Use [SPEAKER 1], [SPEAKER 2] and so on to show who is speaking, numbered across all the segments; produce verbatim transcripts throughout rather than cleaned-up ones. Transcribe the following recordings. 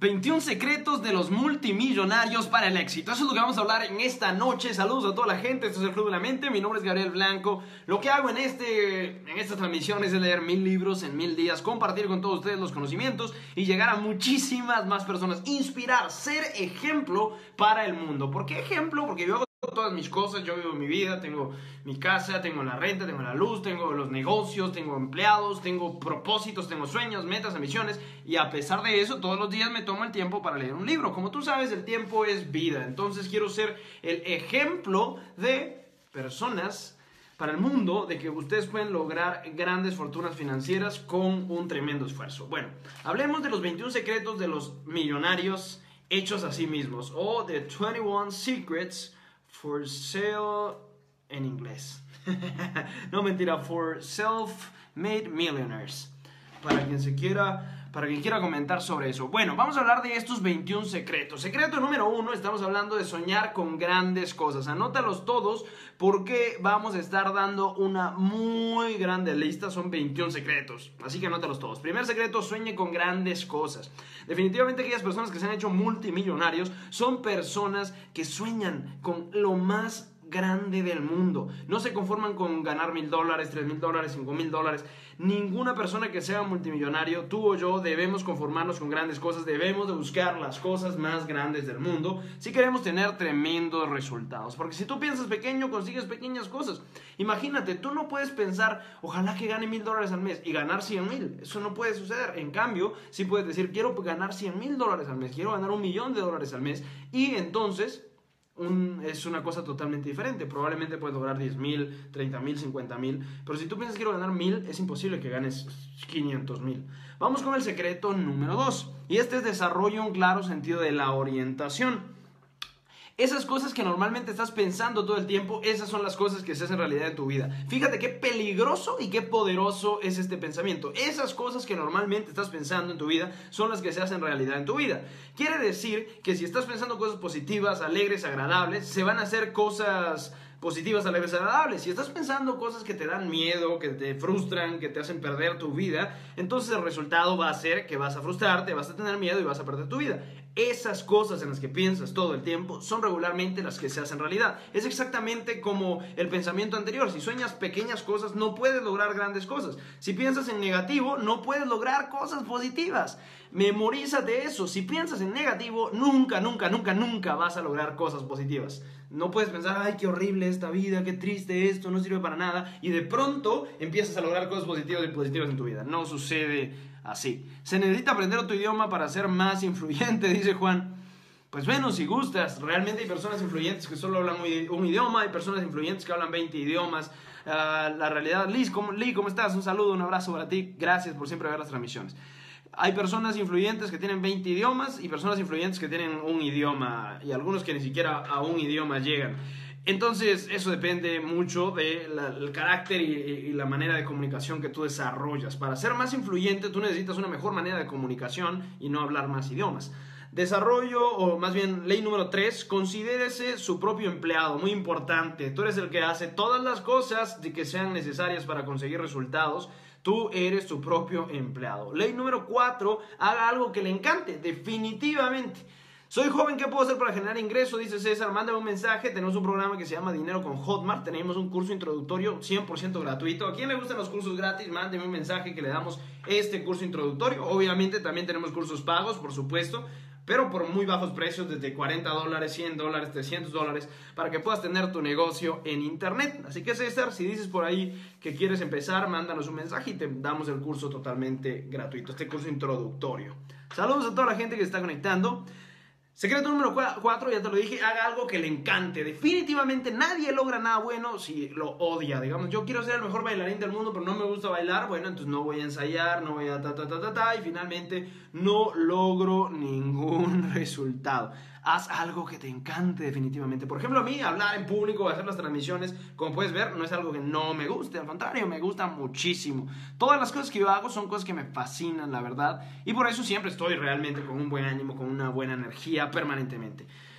[SPEAKER 1] veintiún secretos de los multimillonarios para el éxito. Eso es lo que vamos a hablar en esta noche. Saludos a toda la gente. Esto es el Club de la Mente. Mi nombre es Gabriel Blanco. Lo que hago en, este, en esta transmisión es leer mil libros en mil días, compartir con todos ustedes los conocimientos y llegar a muchísimas más personas. Inspirar, ser ejemplo para el mundo. ¿Por qué ejemplo? Porque yo hago todas mis cosas, yo vivo mi vida, tengo mi casa, tengo la renta, tengo la luz, tengo los negocios, tengo empleados, tengo propósitos, tengo sueños, metas, ambiciones, y a pesar de eso, todos los días me tomo el tiempo para leer un libro. Como tú sabes, el tiempo es vida, entonces quiero ser el ejemplo de personas para el mundo, de que ustedes pueden lograr grandes fortunas financieras con un tremendo esfuerzo. Bueno, hablemos de los veintiún secretos de los millonarios hechos a sí mismos, o de veintiuno Secrets for sale en inglés. No, mentira, for self-made millionaires. Para quien se quiera, para quien quiera comentar sobre eso. Bueno, vamos a hablar de estos veintiún secretos. Secreto número uno, estamos hablando de soñar con grandes cosas. Anótalos todos porque vamos a estar dando una muy grande lista. Son veintiún secretos, así que anótalos todos. Primer secreto, sueñe con grandes cosas. Definitivamente aquellas personas que se han hecho multimillonarios son personas que sueñan con lo más grande del mundo. No se conforman con ganar mil dólares, tres mil dólares, cinco mil dólares. Ninguna persona que sea multimillonario, tú o yo, debemos conformarnos con grandes cosas. Debemos de buscar las cosas más grandes del mundo si queremos tener tremendos resultados. Porque si tú piensas pequeño, consigues pequeñas cosas. Imagínate, tú no puedes pensar, ojalá que gane mil dólares al mes y ganar cien mil. Eso no puede suceder. En cambio, sí puedes decir, quiero ganar cien mil dólares al mes, quiero ganar un millón de dólares al mes. Y entonces Un, es una cosa totalmente diferente. Probablemente puedes lograr diez mil, treinta mil, cincuenta mil. Pero si tú piensas quiero ganar mil, es imposible que ganes quinientos mil. Vamos con el secreto número dos. Y este es desarrollo un claro sentido de la orientación. Esas cosas que normalmente estás pensando todo el tiempo, esas son las cosas que se hacen realidad en tu vida. Fíjate qué peligroso y qué poderoso es este pensamiento. Esas cosas que normalmente estás pensando en tu vida son las que se hacen realidad en tu vida. Quiere decir que si estás pensando cosas positivas, alegres, agradables, se van a hacer cosas positivas, alegres, agradables. Si estás pensando cosas que te dan miedo, que te frustran, que te hacen perder tu vida, entonces el resultado va a ser que vas a frustrarte, vas a tener miedo y vas a perder tu vida. Esas cosas en las que piensas todo el tiempo son regularmente las que se hacen realidad. Es exactamente como el pensamiento anterior. Si sueñas pequeñas cosas, no puedes lograr grandes cosas. Si piensas en negativo, no puedes lograr cosas positivas. Memorízate eso. Si piensas en negativo, nunca, nunca, nunca, nunca vas a lograr cosas positivas. No puedes pensar, ay, qué horrible esta vida, qué triste esto, no sirve para nada. Y de pronto empiezas a lograr cosas positivas y positivas en tu vida. No sucede así. Se necesita aprender otro idioma para ser más influyente, dice Juan. Pues bueno, si gustas. Realmente hay personas influyentes que solo hablan un idioma. Hay personas influyentes que hablan veinte idiomas. Uh, la realidad, Liz, ¿cómo, Lee, ¿cómo estás? Un saludo, un abrazo para ti. Gracias por siempre ver las transmisiones. Hay personas influyentes que tienen veinte idiomas y personas influyentes que tienen un idioma y algunos que ni siquiera a un idioma llegan. Entonces eso depende mucho del carácter y, y la manera de comunicación que tú desarrollas. Para ser más influyente tú necesitas una mejor manera de comunicación y no hablar más idiomas. Desarrollo, o más bien ley número tres, considérese su propio empleado, muy importante. Tú eres el que hace todas las cosas de que sean necesarias para conseguir resultados. Tú eres tu propio empleado. Ley número cuatro, haga algo que le encante, definitivamente. Soy joven, ¿qué puedo hacer para generar ingreso? Dice César, mándame un mensaje. Tenemos un programa que se llama Dinero con Hotmart. Tenemos un curso introductorio cien por ciento gratuito. ¿A quién le gustan los cursos gratis? Mándeme un mensaje que le damos este curso introductorio. Obviamente también tenemos cursos pagos, por supuesto, pero por muy bajos precios, desde cuarenta dólares, cien dólares, trescientos dólares, para que puedas tener tu negocio en internet. Así que César, si dices por ahí que quieres empezar, mándanos un mensaje y te damos el curso totalmente gratuito, este curso introductorio. Saludos a toda la gente que se está conectando. Secreto número cuatro, ya te lo dije, haga algo que le encante. Definitivamente nadie logra nada bueno si lo odia. Digamos, yo quiero ser el mejor bailarín del mundo, pero no me gusta bailar. Bueno, entonces no voy a ensayar, no voy a ta, ta, ta, ta, ta, y finalmente no logro ningún resultado. Haz algo que te encante definitivamente. Por ejemplo, a mí hablar en público, hacer las transmisiones, como puedes ver, no es algo que no me guste. Al contrario, me gusta muchísimo. Todas las cosas que yo hago son cosas que me fascinan, la verdad. Y por eso siempre estoy realmente con un buen ánimo, con una buena energía permanentemente.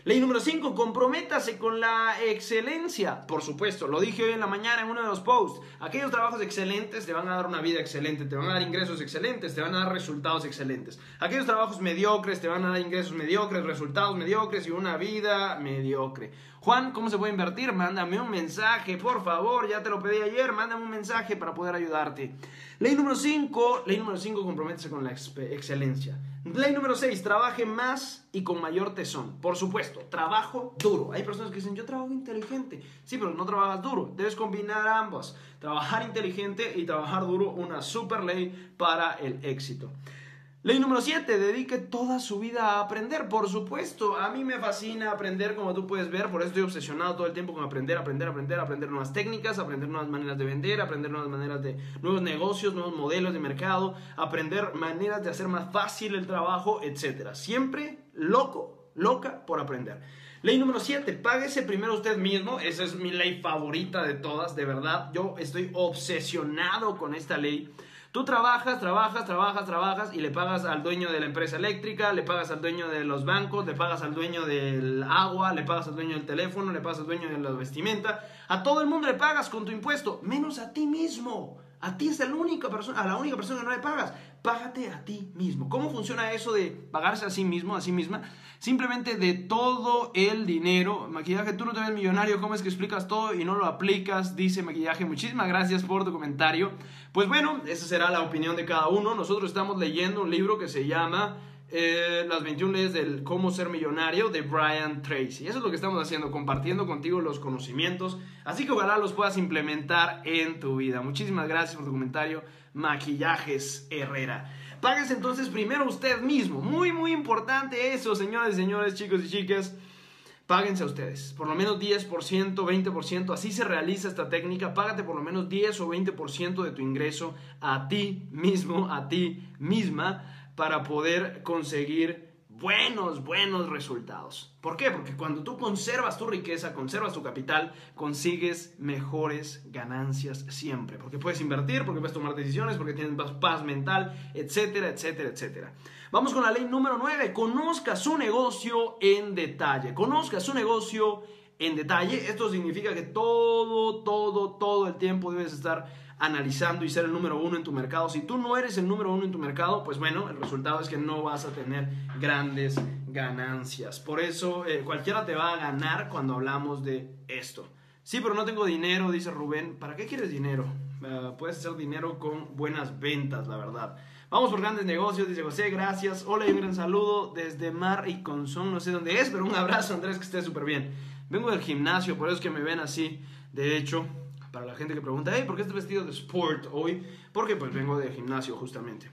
[SPEAKER 1] Ley número cinco, comprométase con la excelencia. Por supuesto, lo dije hoy en la mañana en uno de los posts. Aquellos trabajos excelentes te van a dar una vida excelente, te van a dar ingresos excelentes, te van a dar resultados excelentes. Aquellos trabajos mediocres te van a dar ingresos mediocres, resultados mediocres y una vida mediocre. Juan, ¿cómo se puede invertir? Mándame un mensaje, por favor, ya te lo pedí ayer, mándame un mensaje para poder ayudarte. Ley número cinco, ley número cinco, comprométese con la excelencia. Ley número seis, trabaje más y con mayor tesón. Por supuesto, trabajo duro. Hay personas que dicen, yo trabajo inteligente. Sí, pero no trabajas duro. Debes combinar ambos. Trabajar inteligente y trabajar duro, una super ley para el éxito. Ley número siete, dedique toda su vida a aprender. Por supuesto, a mí me fascina aprender, como tú puedes ver, por eso estoy obsesionado todo el tiempo con aprender, aprender, aprender, aprender nuevas técnicas, aprender nuevas maneras de vender, aprender nuevas maneras de nuevos negocios, nuevos modelos de mercado, aprender maneras de hacer más fácil el trabajo, etcétera. Siempre loco, loca por aprender. Ley número siete, páguese primero usted mismo. Esa es mi ley favorita de todas, de verdad. Yo estoy obsesionado con esta ley. Tú trabajas, trabajas, trabajas, trabajas y le pagas al dueño de la empresa eléctrica, le pagas al dueño de los bancos, le pagas al dueño del agua, le pagas al dueño del teléfono, le pagas al dueño de la vestimenta. A todo el mundo le pagas con tu impuesto, menos a ti mismo. A ti es la única persona, a la única persona que no le pagas. Págate a ti mismo. ¿Cómo funciona eso de pagarse a sí mismo, a sí misma? Simplemente de todo el dinero. Maquillaje, tú no te ves millonario, ¿cómo es que explicas todo y no lo aplicas? Dice Maquillaje, muchísimas gracias por tu comentario. Pues bueno, esa será la opinión de cada uno. Nosotros estamos leyendo un libro que se llama eh, Las veintiuna leyes del cómo ser millonario, de Brian Tracy. Eso es lo que estamos haciendo, compartiendo contigo los conocimientos. Así que ojalá los puedas implementar en tu vida. Muchísimas gracias por tu comentario, Maquillajes Herrera. Páguese entonces primero usted mismo. Muy, muy importante eso, señores y señores, chicos y chicas. Páguense a ustedes, por lo menos diez por ciento, veinte por ciento, así se realiza esta técnica. Págate por lo menos diez o veinte por ciento de tu ingreso a ti mismo, a ti misma, para poder conseguir buenos, buenos resultados. ¿Por qué? Porque cuando tú conservas tu riqueza, conservas tu capital, consigues mejores ganancias siempre. Porque puedes invertir, porque puedes tomar decisiones, porque tienes más paz mental, etcétera, etcétera, etcétera. Vamos con la ley número nueve. Conozca su negocio en detalle. Conozca su negocio en detalle. Esto significa que todo, todo, todo el tiempo debes estar analizando y ser el número uno en tu mercado. Si tú no eres el número uno en tu mercado, pues bueno, el resultado es que no vas a tener grandes ganancias. Por eso eh, cualquiera te va a ganar cuando hablamos de esto. Sí, pero no tengo dinero, dice Rubén. ¿Para qué quieres dinero? Uh, puedes hacer dinero con buenas ventas, la verdad. Vamos por grandes negocios, dice José, gracias. Hola y un gran saludo desde Mar y Conson, no sé dónde es, pero un abrazo, Andrés, que estés súper bien. Vengo del gimnasio, por eso es que me ven así. De hecho, para la gente que pregunta, hey, ¿por qué estás vestido de sport hoy? Porque pues vengo del gimnasio justamente.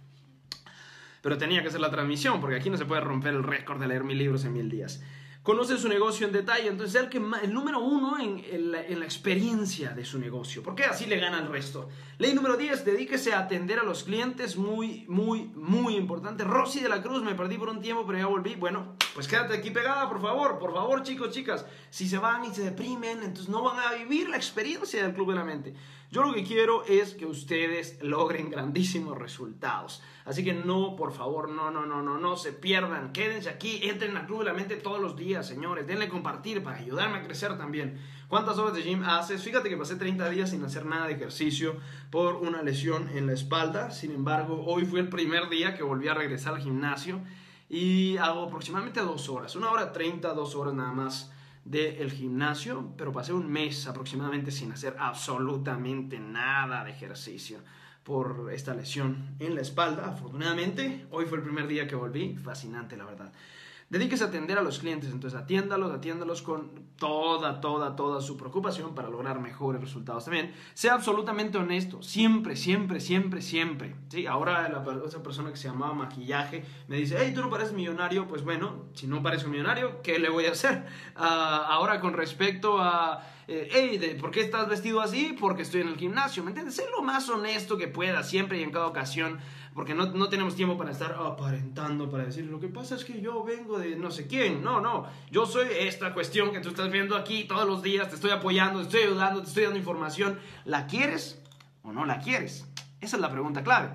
[SPEAKER 1] Pero tenía que hacer la transmisión, porque aquí no se puede romper el récord de leer mil libros en mil días. Conoce su negocio en detalle, entonces el, que, el número uno en, en, la, en la experiencia de su negocio, porque así le gana al resto. Ley número diez, dedíquese a atender a los clientes, muy, muy, muy importante. Rosy de la Cruz, me perdí por un tiempo, pero ya volví. Bueno, pues quédate aquí pegada, por favor, por favor, chicos, chicas. Si se van y se deprimen, entonces no van a vivir la experiencia del Club de la Mente. Yo lo que quiero es que ustedes logren grandísimos resultados. Así que no, por favor, no, no, no, no, no se pierdan. Quédense aquí, entren al Club de la Mente todos los días, señores. Denle compartir para ayudarme a crecer también. ¿Cuántas horas de gym haces? Fíjate que pasé treinta días sin hacer nada de ejercicio por una lesión en la espalda. Sin embargo, hoy fue el primer día que volví a regresar al gimnasio y hago aproximadamente dos horas. Una hora treinta, dos horas nada más del gimnasio, pero pasé un mes aproximadamente sin hacer absolutamente nada de ejercicio por esta lesión en la espalda. Afortunadamente, hoy fue el primer día que volví. Fascinante, la verdad. Dedíquese a atender a los clientes, entonces atiéndalos, atiéndalos con toda, toda, toda su preocupación para lograr mejores resultados también. Sea absolutamente honesto, siempre, siempre, siempre, siempre. ¿Sí? Ahora la, esa persona que se llamaba Maquillaje me dice, hey, tú no pareces millonario. Pues bueno, si no parezco millonario, ¿qué le voy a hacer? Uh, ahora con respecto a, eh, hey, de, ¿por qué estás vestido así? Porque estoy en el gimnasio, ¿me entiendes? Sé lo más honesto que puedas, siempre y en cada ocasión. Porque no, no tenemos tiempo para estar aparentando, para decir, lo que pasa es que yo vengo de no sé quién. No, no, yo soy esta cuestión que tú estás viendo aquí todos los días, te estoy apoyando, te estoy ayudando, te estoy dando información. ¿La quieres o no la quieres? Esa es la pregunta clave.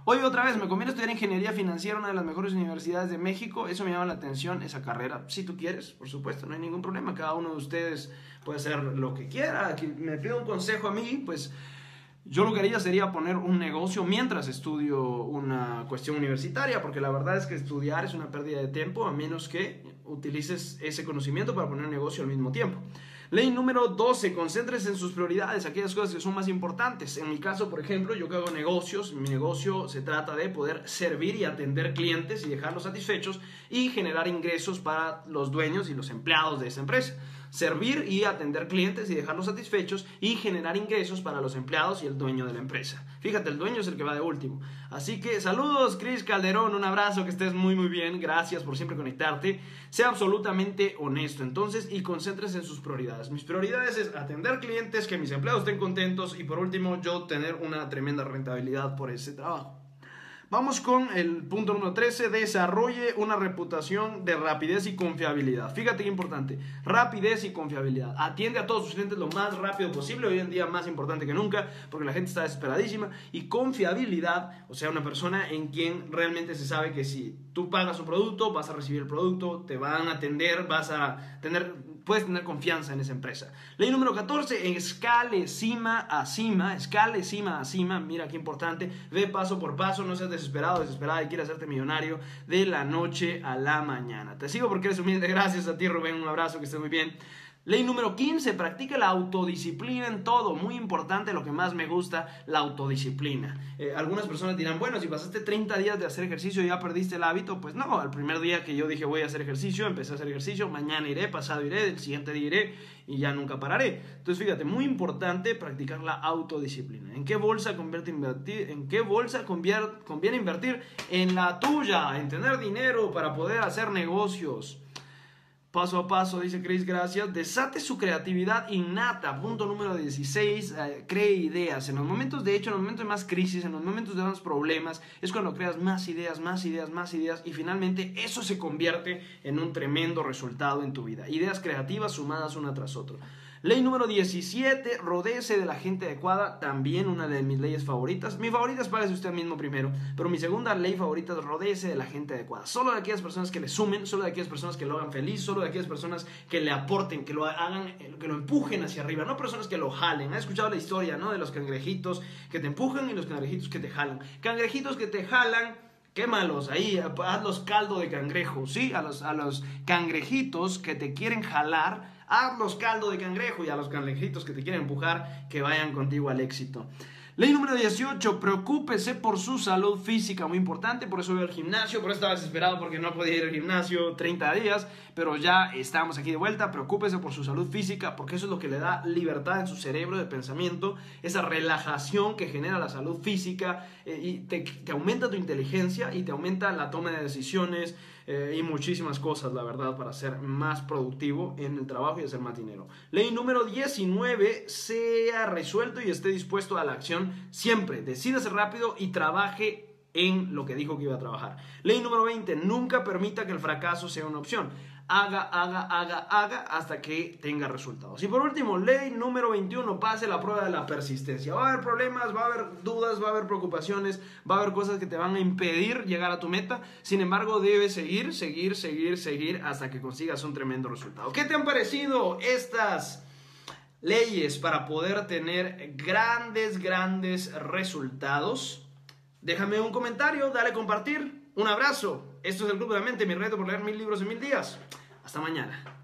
[SPEAKER 1] Oye, otra vez, me conviene estudiar ingeniería financiera en una de las mejores universidades de México. Eso me llama la atención, esa carrera. Si tú quieres, por supuesto, no hay ningún problema. Cada uno de ustedes puede hacer lo que quiera. Aquí me pide un consejo a mí, pues yo lo que haría sería poner un negocio mientras estudio una cuestión universitaria, porque la verdad es que estudiar es una pérdida de tiempo a menos que utilices ese conocimiento para poner un negocio al mismo tiempo. Ley número doce, concéntrese en sus prioridades, aquellas cosas que son más importantes. En mi caso, por ejemplo, yo que hago negocios, mi negocio se trata de poder servir y atender clientes y dejarlos satisfechos y generar ingresos para los dueños y los empleados de esa empresa. Servir y atender clientes y dejarlos satisfechos y generar ingresos para los empleados y el dueño de la empresa. Fíjate, el dueño es el que va de último. Así que saludos, Cris Calderón, un abrazo, que estés muy muy bien. Gracias por siempre conectarte. Sea absolutamente honesto entonces y concéntrese en sus prioridades. Mis prioridades es atender clientes, que mis empleados estén contentos y por último yo tener una tremenda rentabilidad por ese trabajo. Vamos con el punto número trece, desarrolle una reputación de rapidez y confiabilidad. Fíjate qué importante, rapidez y confiabilidad. Atiende a todos sus clientes lo más rápido posible, hoy en día más importante que nunca, porque la gente está desesperadísima. Y confiabilidad, o sea, una persona en quien realmente se sabe que si tú pagas un producto, vas a recibir el producto, te van a atender, vas a tener, puedes tener confianza en esa empresa. Ley número catorce, escale cima a cima, escale cima a cima, mira qué importante, ve paso por paso, no seas desesperado, desesperada y quieres hacerte millonario de la noche a la mañana. Te sigo porque eres humilde, gracias a ti Rubén, un abrazo, que estés muy bien. Ley número quince, practica la autodisciplina en todo. Muy importante, lo que más me gusta, la autodisciplina. Eh, algunas personas dirán, bueno, si pasaste treinta días de hacer ejercicio y ya perdiste el hábito, pues no, al primer día que yo dije voy a hacer ejercicio, empecé a hacer ejercicio, mañana iré, pasado iré, el siguiente día iré y ya nunca pararé. Entonces fíjate, muy importante practicar la autodisciplina. ¿En qué bolsa convierte invertir? ¿En qué bolsa convierte, conviene invertir? En la tuya, en tener dinero para poder hacer negocios. Paso a paso, dice Chris, gracias. Desate su creatividad innata. Punto número dieciséis, eh, cree ideas. En los momentos, de hecho, en los momentos de más crisis, en los momentos de más problemas, es cuando creas más ideas, más ideas, más ideas y finalmente eso se convierte en un tremendo resultado en tu vida. Ideas creativas sumadas una tras otra. Ley número diecisiete, rodéese de la gente adecuada, también una de mis leyes favoritas. Mi favorita es págase usted mismo primero, pero mi segunda ley favorita es rodéese de la gente adecuada. Solo de aquellas personas que le sumen, solo de aquellas personas que lo hagan feliz, solo de aquellas personas que le aporten, que lo hagan, que lo empujen hacia arriba, no personas que lo jalen. ¿Has escuchado la historia, no? De los cangrejitos que te empujan y los cangrejitos que te jalan. Cangrejitos que te jalan, quémalos ahí, hazlos caldo de cangrejo, ¿sí? A los, a los cangrejitos que te quieren jalar, hazlos caldo de cangrejo, y a los cangrejitos que te quieren empujar, que vayan contigo al éxito. Ley número dieciocho, preocúpese por su salud física, muy importante, por eso voy al gimnasio, por eso estaba desesperado porque no podía ir al gimnasio treinta días, pero ya estamos aquí de vuelta. Preocúpese por su salud física, porque eso es lo que le da libertad en su cerebro de pensamiento, esa relajación que genera la salud física, eh, y te, te aumenta tu inteligencia y te aumenta la toma de decisiones, eh, y muchísimas cosas, la verdad, para ser más productivo en el trabajo y hacer más dinero. Ley número diecinueve, sea resuelto y esté dispuesto a la acción siempre. Decídase rápido y trabaje en lo que dijo que iba a trabajar. Ley número veinte, nunca permita que el fracaso sea una opción. Haga, haga, haga, haga hasta que tenga resultados. Y por último, ley número veintiuno, pase la prueba de la persistencia. Va a haber problemas, va a haber dudas, va a haber preocupaciones, va a haber cosas que te van a impedir llegar a tu meta. Sin embargo, debes seguir, seguir, seguir, seguir hasta que consigas un tremendo resultado. ¿Qué te han parecido estas leyes para poder tener grandes, grandes resultados? Déjame un comentario, dale a compartir. Un abrazo. Esto es el Club de la Mente, mi reto por leer mil libros en mil días. Hasta mañana.